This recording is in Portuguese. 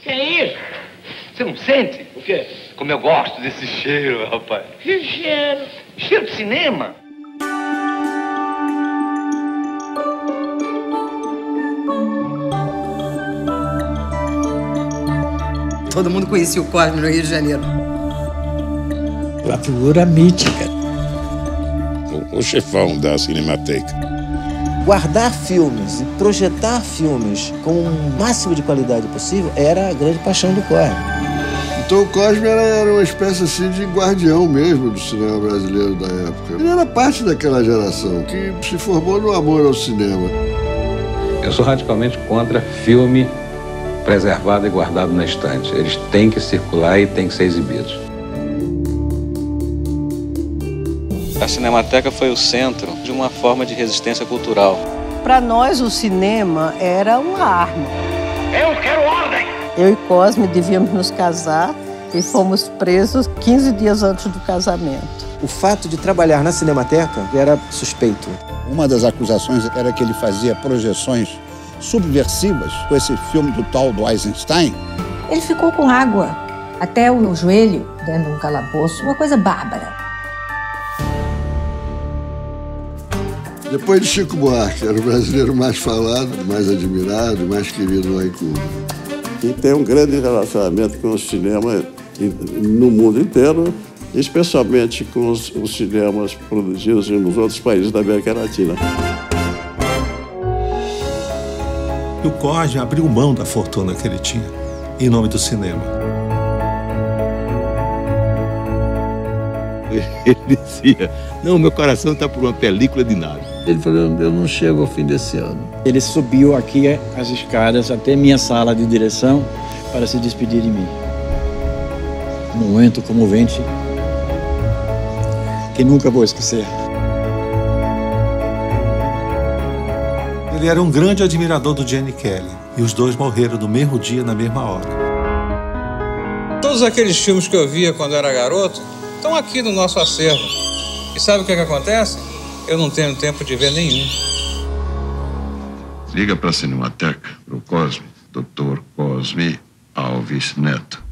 Que é isso? Você não sente? O quê? Como eu gosto desse cheiro, rapaz. Que cheiro? Cheiro de cinema. Todo mundo conhecia o Cosme no Rio de Janeiro. Uma figura mítica. O chefão da Cinemateca. Guardar filmes e projetar filmes com o máximo de qualidade possível era a grande paixão do Cosme. Então o Cosme era uma espécie assim de guardião mesmo do cinema brasileiro da época. Ele era parte daquela geração que se formou no amor ao cinema. Eu sou radicalmente contra filme preservado e guardado na estante. Eles têm que circular e têm que ser exibidos. A Cinemateca foi o centro de uma forma de resistência cultural. Para nós, o cinema era uma arma. Eu quero ordem! Eu e Cosme devíamos nos casar e fomos presos 15 dias antes do casamento. O fato de trabalhar na Cinemateca era suspeito. Uma das acusações era que ele fazia projeções subversivas com esse filme do tal do Eisenstein. Ele ficou com água até o joelho dentro de um calabouço, uma coisa bárbara. Depois de Chico Buarque, era o brasileiro mais falado, mais admirado, mais querido lá em Cuba. E tem um grande relacionamento com o cinema no mundo inteiro, especialmente com os cinemas produzidos nos outros países da América Latina. E o Cosme abriu mão da fortuna que ele tinha em nome do cinema. Ele dizia, não, meu coração está por uma película de nada. Ele falou, eu não chego ao fim desse ano. Ele subiu aqui as escadas até minha sala de direção para se despedir de mim. Um momento comovente que nunca vou esquecer. Ele era um grande admirador do Gene Kelly e os dois morreram no mesmo dia, na mesma hora. Todos aqueles filmes que eu via quando era garoto estão aqui no nosso acervo. E sabe o que acontece? Eu não tenho tempo de ver nenhum. Liga para a Cinemateca, para o Cosme, Dr. Cosme Alves Neto.